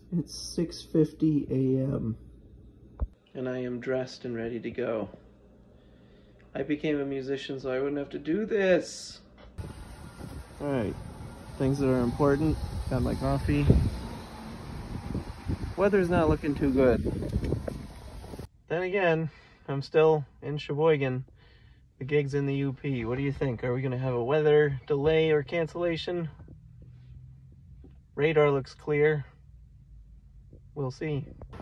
It's 6:50 a.m. and I am dressed and ready to go. I became a musician so I wouldn't have to do this. Alright, things that are important. Got my coffee. Weather's not looking too good. Then again, I'm still in Sheboygan. The gig's in the UP. What do you think? Are we gonna have a weather delay or cancellation? Radar looks clear. We'll see.